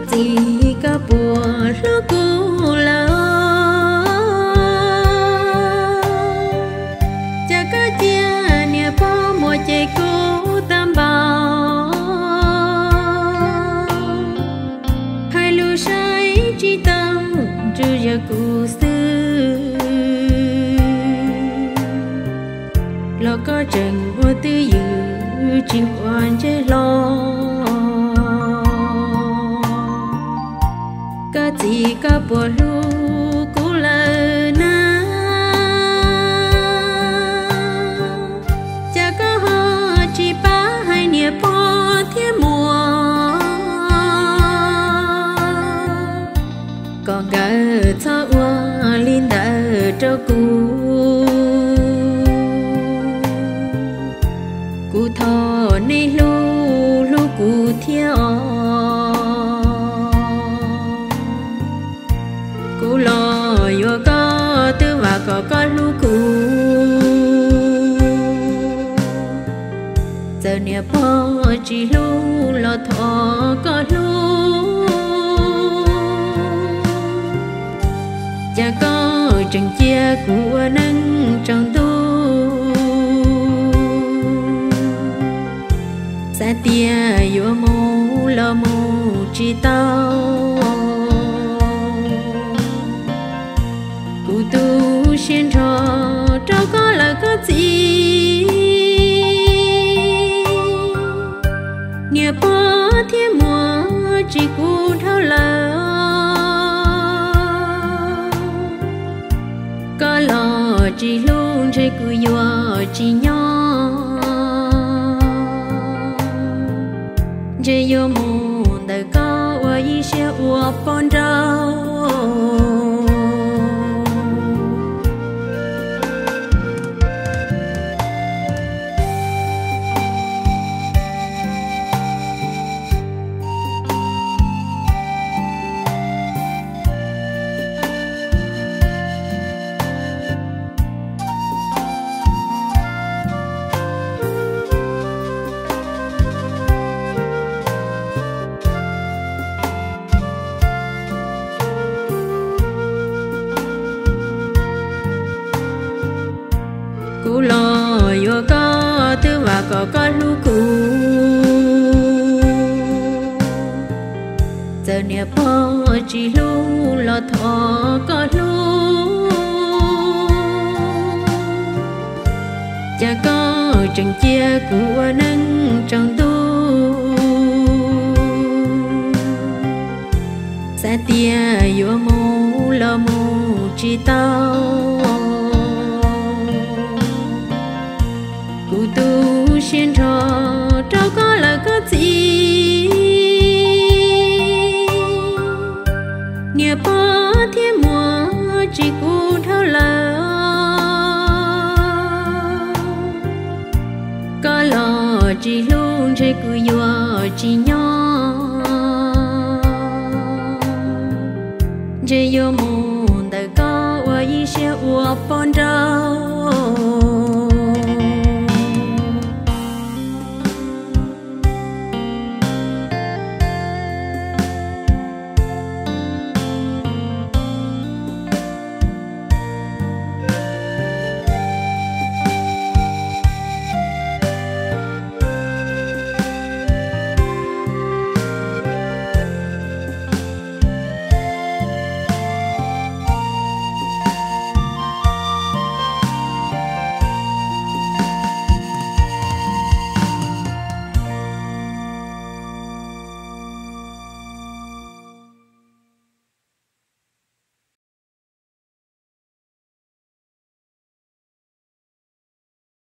gì cả buồn lúc cô là cha cả chia nia bao một chạy cô tam bao hai lũ say chỉ tâm chưa giờ cô xưa lo có chừng vô tư dự chỉ hoàn chế lo cả gì cả bộ lu cũ lờ na cha có họ chỉ ba hai nia po thiên mùa còn cả thọ hoa linh đã cho cụ thọ này lu cụ theo cụ lo vô có tư và có lu cụ giờ nè po chỉ lu lo thọ có lu cha có chừng chia của nâng trong tu sa tia vô mù lo mù chỉ tao cụ tu xin cho trao có là có gì nia po thiên mùa chỉ cụ thao là có lo chỉ luôn chơi cứ vô chỉ nhỏ chơi vô mùa đời có ở ý sẽ ua con trâu cụ lo vô có tư và có lu cụ giờ nè po chỉ lu lo thọ có lu cha có chừng chia của nâng trong tu sa tia vô mù lo mù chỉ tao cụ tu xin cho trao có là có gì nia po thiên mùa chỉ cụ thao là có lo chỉ luôn chơi cứ vô chỉ nhỏ chơi vô mùa đời có ở ý sẽ ua pon trâu